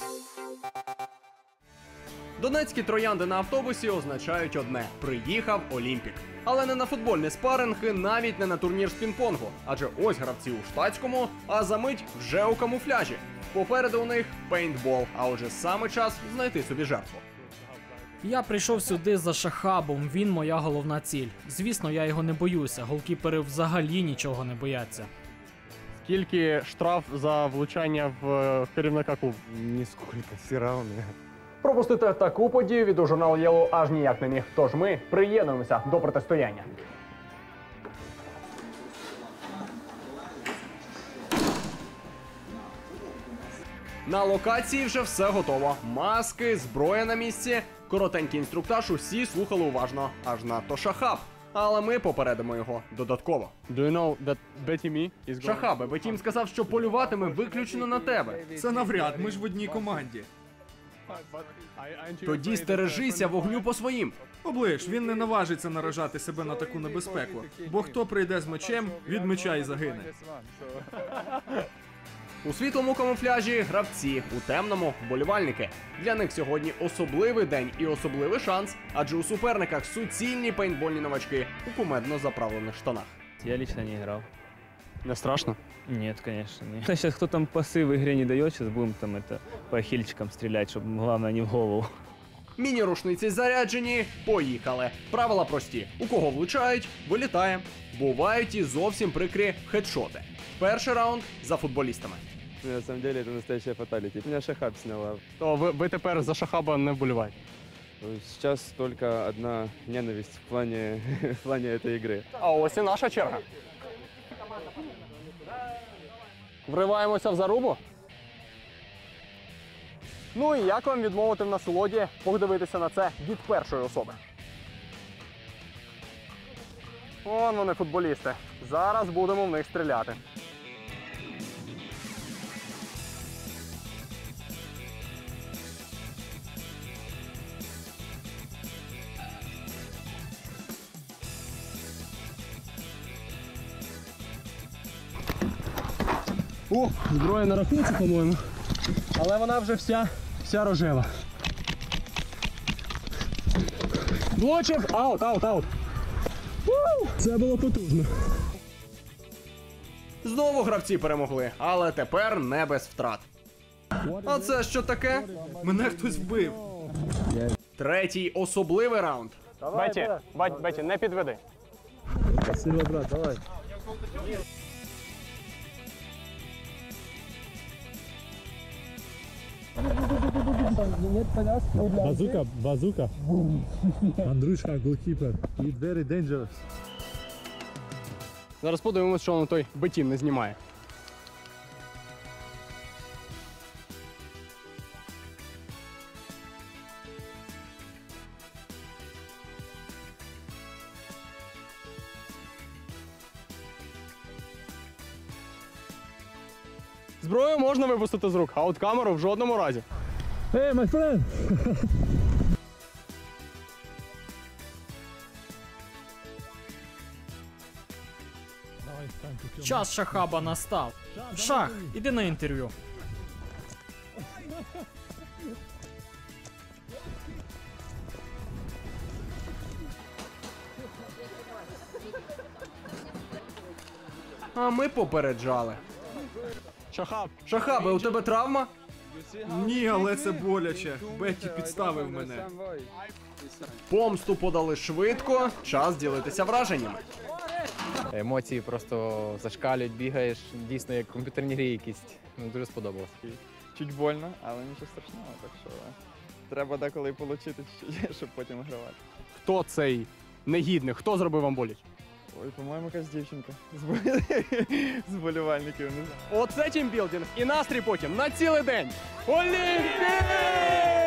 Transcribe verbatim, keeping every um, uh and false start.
Донецькі троянди на автобусі означають одне – приїхав Олімпік. Але не на футбольний спаринг і навіть не на турнір з пінг-понгу. Адже ось гравці у штатському, а за мить вже у камуфляжі. Попереду у них пейнтбол, а отже саме час знайти собі жертву. Я прийшов сюди за Шахабом, він моя головна ціль. Звісно, я його не боюся, голкіпери взагалі нічого не бояться. Скільки штраф за влучання в керівника клубу? Нисколько, всі равні. Пропустити таку подію від журналу Yellow аж ніяк не міг. Тож ми приєднуємося до протистояння. На локації вже все готово. Маски, зброя на місці. Коротенький інструктаж усі слухали уважно. Аж надто Шахаб. Але ми попередимо його додатково. Do you know that Betty is going... Шахабе, Бетім сказав, що полюватиме виключно на тебе. Це навряд, ми ж в одній команді. Тоді стережися вогню по своїм. Оближ, він не наважиться наражати себе на таку небезпеку. Бо хто прийде з мечем, від меча і загине. У світлому камуфляжі гравці, у темному вболівальники. Для них сьогодні особливий день і особливий шанс, адже у суперниках суцільні пейнтбольні новачки у кумедно заправлених штанах. Я лично не играл. Не страшно? Нет, конечно, нет. Сейчас кто там пасы в игре не дает, сейчас будем там это по хильчикам стрелять, чтобы главное не в голову. Міні-рушниці заряджені, поїхали. Правила прості. У кого влучають, вилітає. Бувають і зовсім прикрі хедшоти. Перший раунд за футболістами. На самом деле это настоящая фаталити. Меня Шахаб сняла. То ви, ви тепер за Шахаба не вболіваєте? Сейчас только одна ненависть в плане, в плане этой игры. А ось і наша черга. Вриваємося в зарубу. Ну і як вам відмовити в насолоді подивитися на це від першої особи? Вон вони, футболісти. Зараз будемо в них стріляти. О, зброя на рахунці, по-моєму. Але вона вже вся, вся рожева. Влучив! Аут, аут, аут. У, це було потужно. Знову гравці перемогли, але тепер не без втрат. А це що таке? Мене хтось вбив. Третій особливий раунд. Беті, бать, Беті, не підведи. Спасибо, брат, давай. Базука, базука. Андрюшка, голкіпер. He's very dangerous. Зараз подивимось, що воно той Бетім не знімає. Зброю можна випустити з рук, а от камеру в жодному разі. Hey, my friend! Час Шахаба настав. Шах, іди на інтерв'ю. А ми попереджали. Шахаб! Шахабе, у тебе травма? Ні, але це боляче. Бетті підставив мене. Помсту подали швидко, час ділитися враженнями. Емоції просто зашкалюють, бігаєш, дійсно як комп'ютерні грі якісь. Ну, дуже сподобалось. Чуть больно, але нічого страшного, так що треба деколи отримати, щоб потім гравати. Хто цей негідник? Хто зробив вам боляче? Ой, по-моєму, якась дівчинка з болівальників. Оце тімбілдинг і настрій потім на цілий день. Олімпік!